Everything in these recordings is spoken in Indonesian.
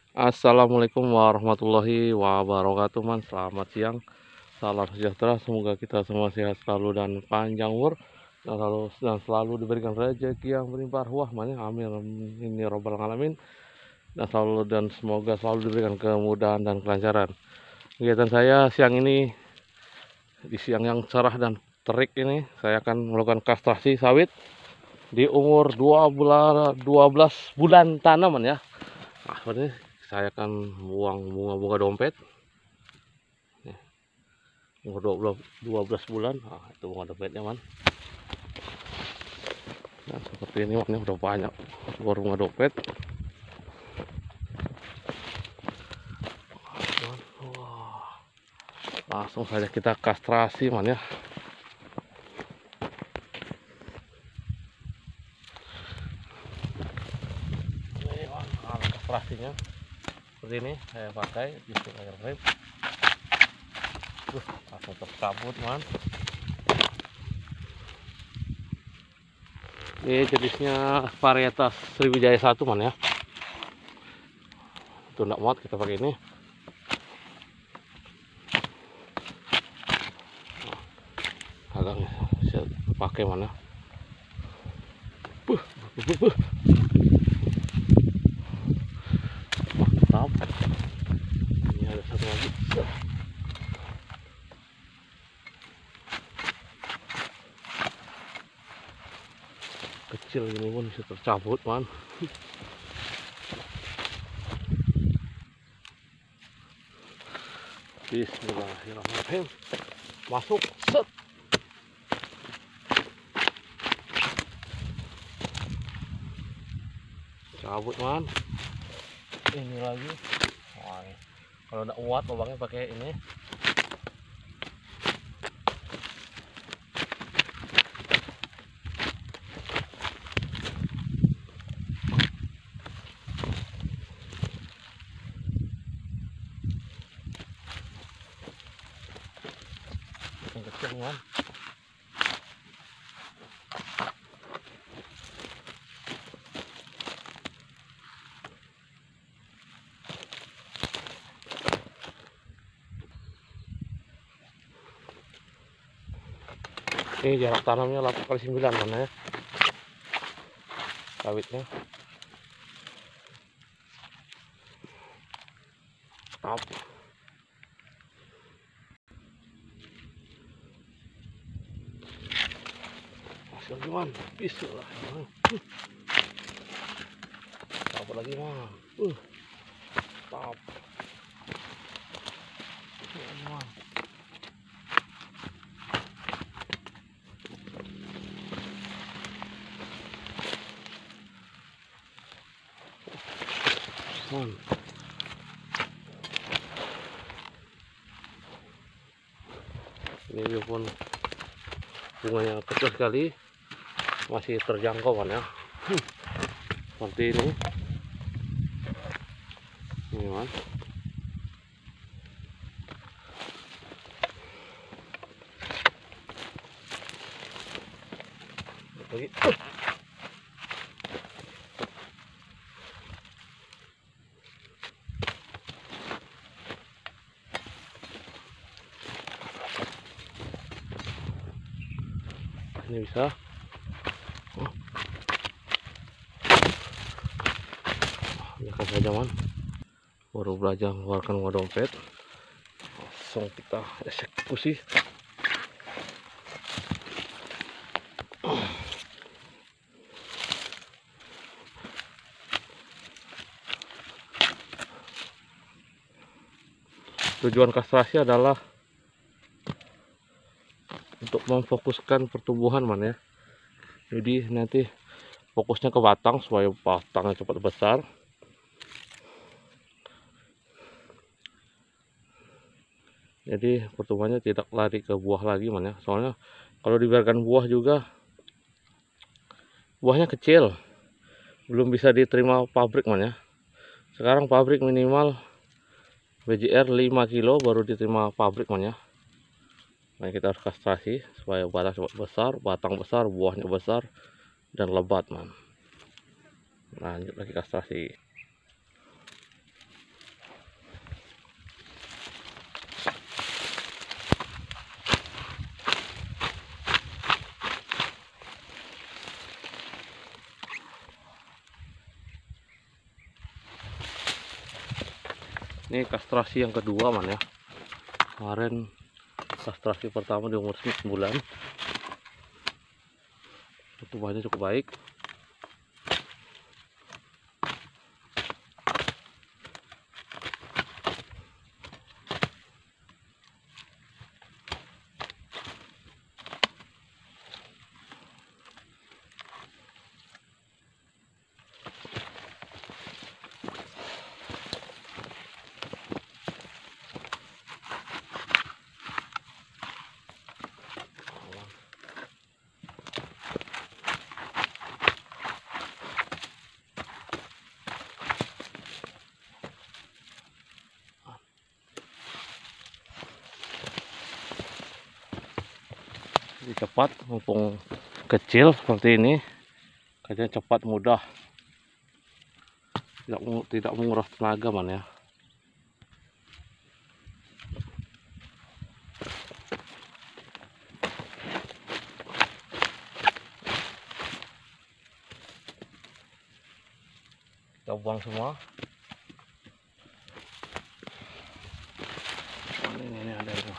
Assalamualaikum warahmatullahi wabarakatuh, man. Selamat siang, salam sejahtera. Semoga kita semua sehat selalu dan panjang umur, dan selalu diberikan rezeki yang berlimpah ruah, man. Amin, ini robbal alamin. Dan semoga selalu diberikan kemudahan dan kelancaran. Kegiatan saya siang ini, di siang yang cerah dan terik ini, saya akan melakukan kastrasi sawit di umur 12 bulan tanaman ya. Nah, ini saya akan buang bunga-bunga dompet umur 12 bulan. Nah, itu bunga dompetnya, man. Nah, seperti ini, man, udah banyak keluar bunga dompet. Wah, langsung saja kita kastrasi, man, ya. Ini, man, alat kastrasinya seperti ini saya pakai di air rib. Langsung tercabut, man. Ini jenisnya varietas Sriwijaya 1, man, ya. Itu enggak muat, kita pakai ini. Agak bisa pakai, mana. Mantap. Ini ada satu lagi. Kecil ini pun bisa tercabut, man. Bismillahirrahmanirrahim. Masuk, set. Cabut, man. Ini lagi. Wah, kalau udah muat lubangnya pakai ini. Yang kecil, man. Ini jarak tanamnya 8x9, mana ya, sawitnya. Stop. Masuk lagi, man. Bismillah. Stop lagi, man. Stop. Man. Man. Ini pun bunganya kecil sekali, masih terjangkau, kan ya. Seperti ini, man. Lagi. Ini bisa. Biarkan saja, man. Baru belajar mengeluarkan uang dompet, langsung kita eksekusi. Tujuan kastrasi adalah untuk memfokuskan pertumbuhan, man, ya. Jadi nanti fokusnya ke batang supaya batangnya cepat besar. Jadi pertumbuhannya tidak lari ke buah lagi, man, ya. Soalnya kalau dibiarkan buah juga, buahnya kecil, belum bisa diterima pabrik, man, ya. Sekarang pabrik minimal BJR 5 kilo baru diterima pabrik, man, ya. Nah, kita harus kastrasi supaya batang cepat besar, batang besar, buahnya besar dan lebat, man. Lanjut lagi kastrasi. Ini kastrasi yang kedua man ya. Kemarin kastrasi pertama di umur 9 bulan. Pertumbuhannya cukup baik. Jadi cepat, mumpung kecil seperti ini, kerjanya cepat mudah, tidak menguras tenaga man ya. Kita buang semua. Ini ada itu.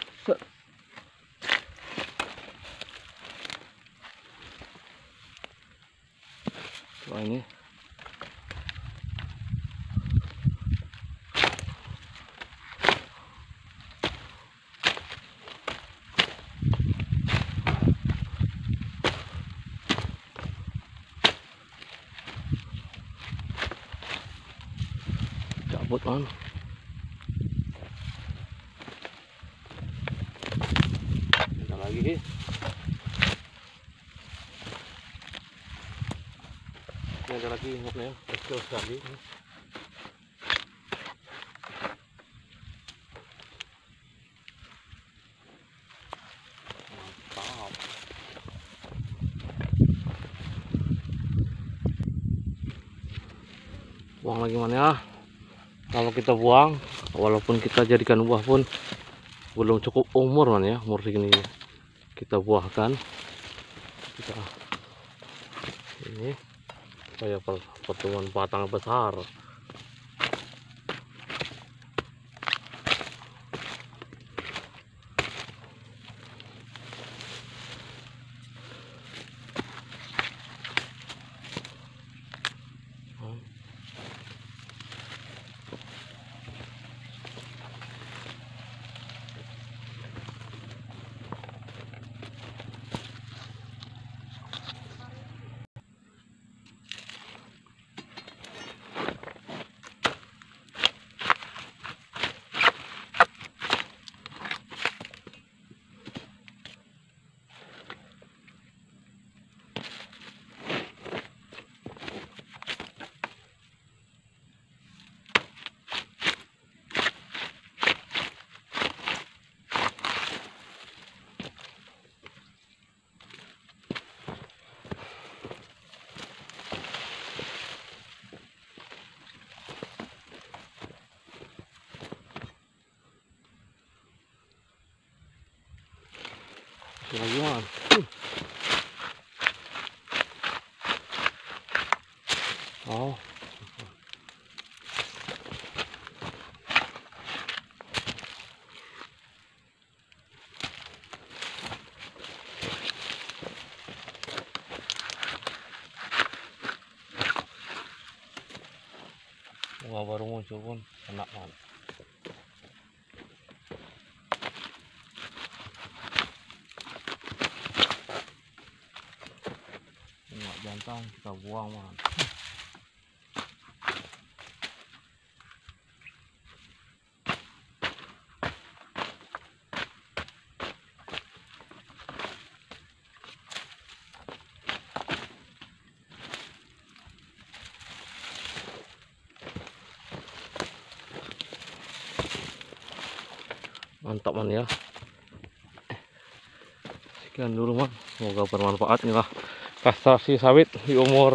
Wah, ini cabut man. Kita lagi. Ini ada lagi ya, kecil sekali. Mantap. Buang lagi man ya. Kalau kita buang, walaupun kita jadikan buah pun belum cukup umur man ya, umur segini kita buahkan. Kita ini supaya pertumbuhan batang besar. Lagi man. Oh. Wah, baru muncul pun enak man. Minyak jantan kita buang man. Mantap man ya. Sekian dulu man, semoga bermanfaat. Inilah kastrasi sawit di umur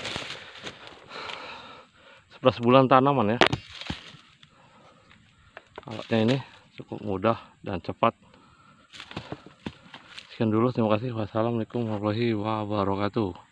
11 bulan tanaman ya. Alatnya ini cukup mudah dan cepat. Sekian dulu, terima kasih. Wassalamualaikum warahmatullahi wabarakatuh.